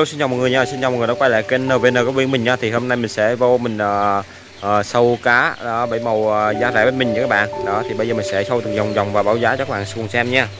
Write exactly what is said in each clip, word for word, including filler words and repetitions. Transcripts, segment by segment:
Hello, xin chào mọi người nha, xin chào mọi người đã quay lại kênh en vê en của bên mình nha. Thì hôm nay mình sẽ vô mình uh, uh, sâu cá đó, bảy màu uh, giá rẻ bên mình nha các bạn. Đó thì bây giờ mình sẽ sâu từng vòng vòng và báo giá cho các bạn cùng xem nha.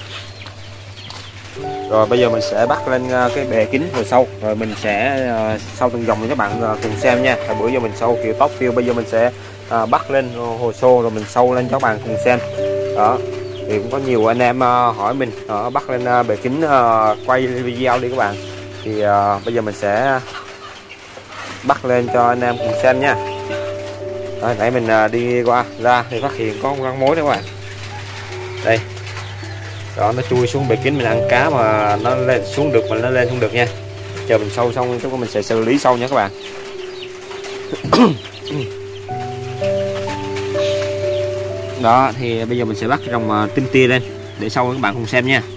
Rồi bây giờ mình sẽ bắt lên uh, cái bề kính rồi sâu, rồi mình sẽ uh, sâu từng vòng cho các bạn uh, cùng xem nha. Hồi bữa giờ mình sâu kiểu top view, bây giờ mình sẽ uh, bắt lên hồ xô rồi mình sâu lên cho các bạn cùng xem. Đó thì cũng có nhiều anh em uh, hỏi mình uh, bắt lên uh, bề kính uh, quay video đi các bạn. Thì uh, bây giờ mình sẽ bắt lên cho anh em cùng xem nha. Rồi, nãy mình uh, đi qua ra thì phát hiện có con rắn mối đó các bạn. Đây. Đó, nó chui xuống bề kính mình ăn cá mà nó lên xuống được mà nó lên không được nha. Chờ mình sâu xong chúng mình sẽ xử lý sau nha các bạn. Đó thì bây giờ mình sẽ bắt dòng uh, tinh tia lên để sau các bạn cùng xem nha.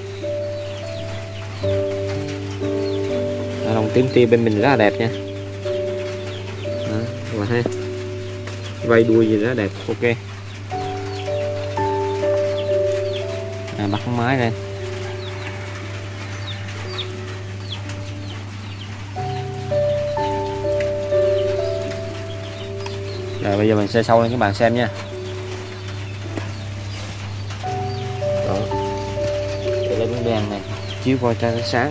Dòng tím tia bên mình rất là đẹp nha. Đó, các bạn thấy vây đuôi gì rất là đẹp. Ok, à, bắt con máy lên. Rồi bây giờ mình sẽ sâu lên các bạn xem nha. Đó, để lấy miếng đèn này chiếu coi cho nó sáng.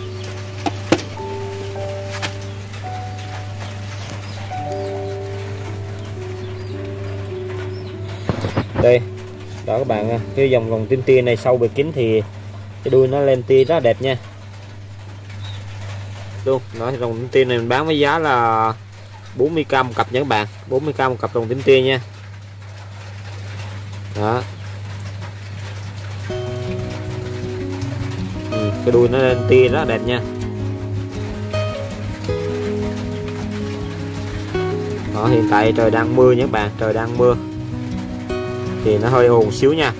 Đây, đó các bạn, cái dòng vòng tím tia này sâu bề kính thì cái đuôi nó lên tia rất là đẹp nha. Luôn, nó dòng tím tia này mình bán với giá là bốn mươi k một cặp nha các bạn, bốn mươi k một cặp dòng tím tia nha. Đó. Ừ, cái đuôi nó lên tia rất là đẹp nha. Đó, hiện tại trời đang mưa nha các bạn, trời đang mưa thì nó hơi ồn xíu nha.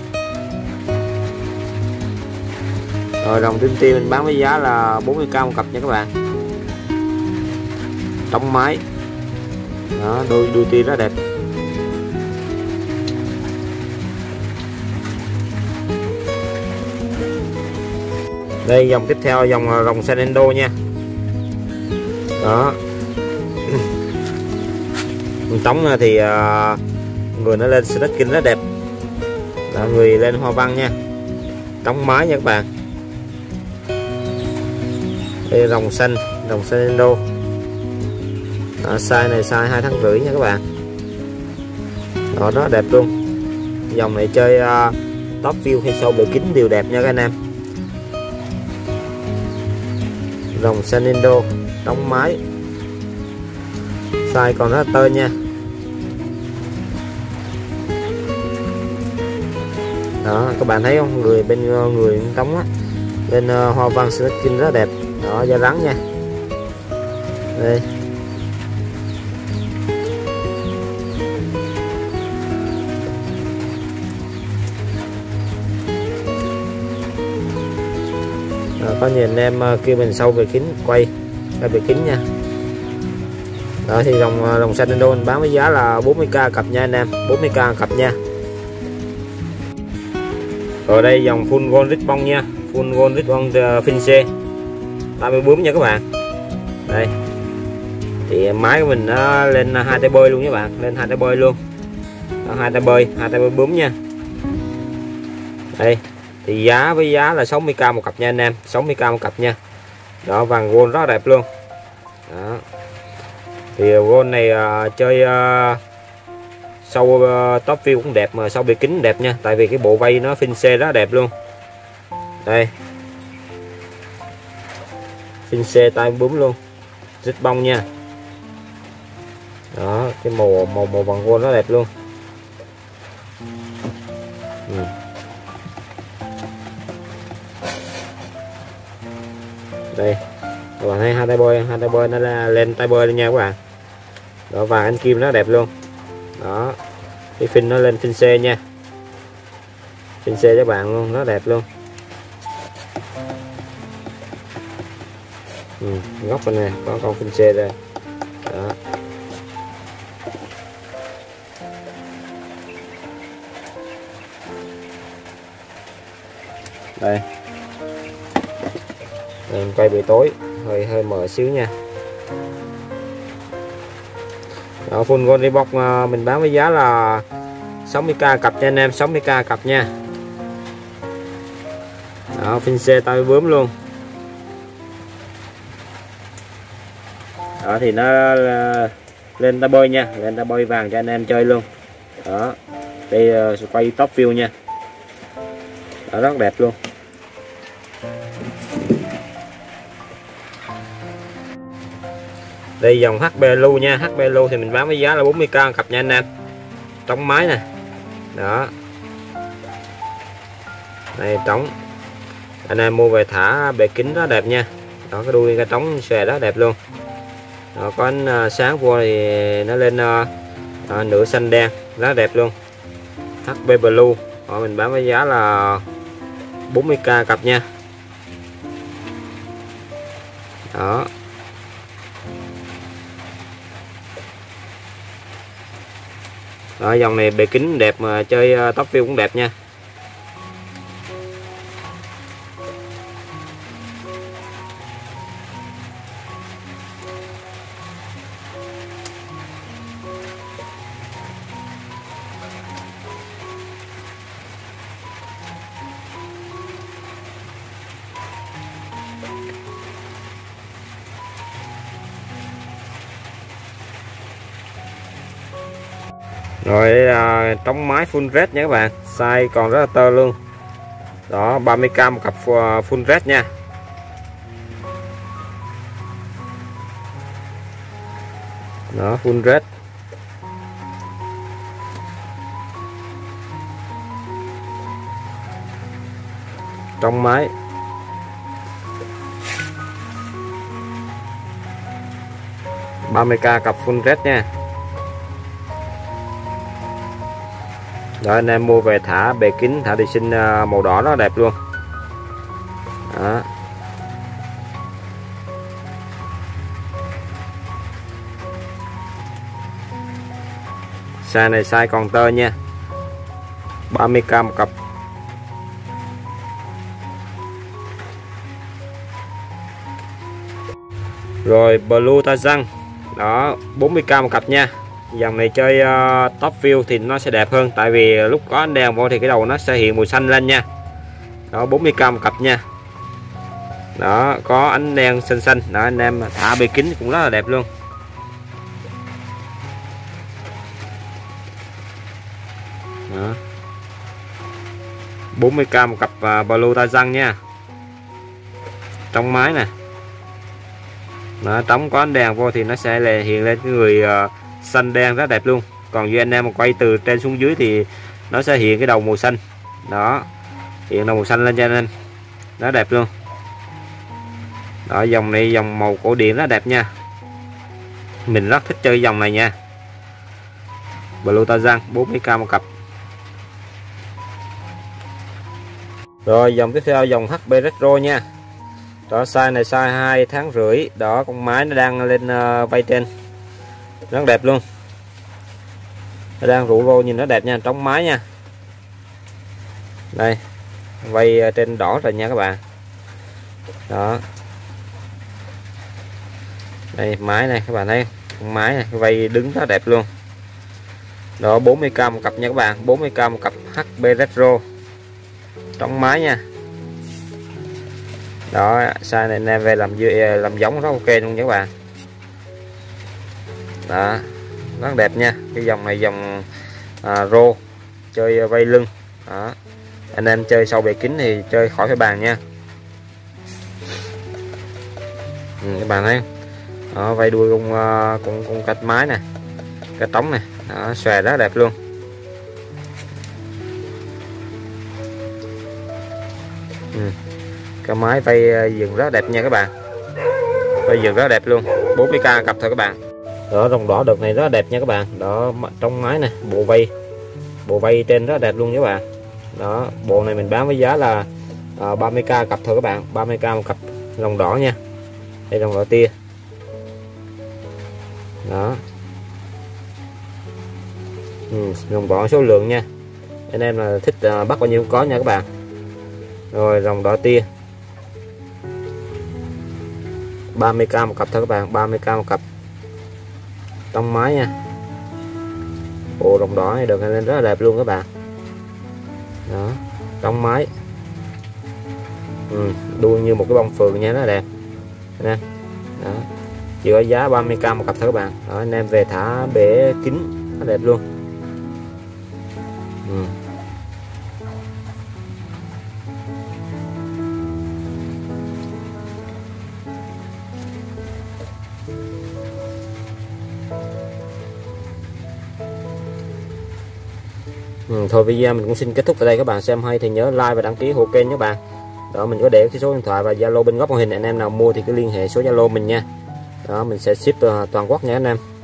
Rồi dòng tím tia mình bán với giá là bốn mươi k một cặp nha các bạn, trống máy. Đó, đuôi đuôi tia rất đẹp. Đây dòng tiếp theo dòng rồng Senendo nha. Đó. Tống thì uh, người nó lên snacking rất đẹp. Đó, người lên hoa văn nha, trống máy nha các bạn. Đây rồng xanh, rồng Senendo. Đó, size này size hai tháng rưỡi nha các bạn. Đó, rất đẹp luôn. Dòng này chơi uh, top view hay sâu bề kính đều đẹp nha các anh em. Rồng Senendo trống máy, size còn rất là tơi nha. Đó các bạn thấy không, người bên người trống á, bên uh, hoa văn skin rất đẹp. Đó, da rắn nha. Đây. Đó, có nhiều anh em uh, kêu mình sâu về kính quay về kính nha. Đó thì dòng dòng Senendo mình bán với giá là bốn mươi k cặp nha anh em, bốn mươi k cặp nha. Rồi đây dòng full gold ribbon nha, full gold ribbon Finse ba mươi bướm nha các bạn. Đây thì máy của mình nó lên hai tay bơi luôn các bạn, lên hai tay bơi luôn. Đó, hai tay bơi, hai tay bơi bướm nha. Đây thì giá với giá là sáu mươi k một cặp nha anh em, sáu mươi k một cặp nha. Đó, vàng gold rất đẹp luôn. Đó thì gold này uh, chơi uh, sâu uh, top view cũng đẹp mà sâu bề kính đẹp nha, tại vì cái bộ vây nó Finse rất đẹp luôn. Đây Finse tay bướm luôn, rít bông nha. Đó, cái màu màu màu vàng gold rất đẹp luôn. Ừ. Đây các bạn thấy hai tay bơi, hai tay bơi nó là lên tay bơi lên nha các bạn. Đó, vàng anh kim rất đẹp luôn. Đó, cái phim nó lên Finse nha, Finse các bạn luôn, rất đẹp luôn. Ừ, góc bên này có con Finse đây. Đó. Đây Mình quay buổi tối hơi hơi mở xíu nha. Đó, full gold Reebok mình bán với giá là sáu mươi k cặp cho anh em, sáu mươi k cặp nha. Đó, phinh xe tay bướm luôn. Đó thì nó lên ta bơi nha, lên ta bơi vàng cho anh em chơi luôn. Đó, đây uh, quay top view nha. Đó, rất đẹp luôn. Đây dòng hát pê Lu nha, hát pê Lu thì mình bán với giá là bốn mươi k cặp nha anh em. Trống máy nè. Đó. Đây trống. Anh em mua về thả bề kính rất đẹp nha. Đó, cái đuôi cái trống xòe rất đẹp luôn. Đó, có ánh sáng vô thì nó lên uh, uh, nửa xanh đen rất đẹp luôn. hát pê Blue. Đó, mình bán với giá là bốn mươi k cặp nha. Đó. Đó, dòng này bề kính đẹp mà chơi top view cũng đẹp nha. Rồi đây là trống máy full red nha các bạn, size còn rất là tơ luôn. Đó, ba mươi k một cặp full red nha. Đó, full red. Trống máy. ba mươi k cặp full red nha. Đó, anh em mua về thả bề kính, thả đi sinh màu đỏ nó đẹp luôn. Đó. Size này size còn tơ nha. ba mươi k một cặp. Rồi Blue Tarzan. Đó, bốn mươi k một cặp nha. Dòng này chơi uh, top view thì nó sẽ đẹp hơn, tại vì lúc có ánh đèn vô thì cái đầu nó sẽ hiện màu xanh lên nha. Đó, bốn mươi k một cặp nha. Đó, có ánh đèn xanh xanh. Đó, anh em thả bề kính cũng rất là đẹp luôn. Đó, bốn mươi k một cặp uh, Blue Tarzan nha. Trong máy nè. Đó, trống có ánh đèn vô thì nó sẽ là hiện lên cái người uh, xanh đen rất đẹp luôn. Còn như anh em mà quay từ trên xuống dưới thì nó sẽ hiện cái đầu màu xanh. Đó, hiện đầu màu xanh lên cho anh em, rất đẹp luôn. Đó, dòng này dòng màu cổ điển rất đẹp nha, mình rất thích chơi dòng này nha. Blue Tarzan bốn mươi k một cặp. Rồi dòng tiếp theo dòng hát pê Retro nha. Đó, size này size hai tháng rưỡi. Đó, con máy nó đang lên uh, vây trên, rất đẹp luôn. Nó đang rủ rô nhìn nó đẹp nha, trống máy nha. Đây, vây trên đỏ rồi nha các bạn. Đó, đây máy này các bạn thấy, con máy này vây đứng rất đẹp luôn. Đó, bốn mươi k một cặp nha các bạn, bốn mươi k một cặp hát pê Retro, trống máy nha. Đó, size này anh em về làm làm giống rất ok luôn nha các bạn. Đó, rất đẹp nha. Cái dòng này dòng à, rô chơi vây lưng. Đó, anh em chơi sau bề kính thì chơi khỏi phải bàn nha. Ừ, các bạn thấy. Đó, vây đuôi con con con cách máy này, cái trống này, đó, xòe rất đẹp luôn. Ừ. Cái máy vây dừng rất đẹp nha các bạn, vây dừng rất đẹp luôn, bốn mươi k cặp thôi các bạn. Đó, rồng đỏ đợt này rất đẹp nha các bạn. Đó, trong máy này, bộ vây bộ vây trên rất đẹp luôn các bạn. Đó, bộ này mình bán với giá là à, ba mươi k cặp thôi các bạn, ba mươi k một cặp rồng đỏ nha. Đây rồng đỏ tia. Đó, ừ, rồng đỏ số lượng nha, anh em là thích à, bắt bao nhiêu có nha các bạn. Rồi rồng đỏ tia. ba mươi k một cặp thôi các bạn, ba mươi k một cặp tông máy nha. Bộ đồng đỏ này được lên rất là đẹp luôn các bạn. Đó, tông máy. Ừ, đuôi như một cái bông phượng nha, rất là đẹp nè. Đó, chỉ có giá ba mươi k một cặp thôi các bạn. Đó, anh em về thả bể kính rất đẹp luôn. Ừ. Ừ, thôi video mình cũng xin kết thúc tại đây. Các bạn xem hay thì nhớ like và đăng ký hộ kênh các bạn. Đó, mình có để cái số điện thoại và Zalo bên góc màn hình, anh em nào mua thì cứ liên hệ số Zalo mình nha. Đó, mình sẽ ship toàn quốc nha anh em.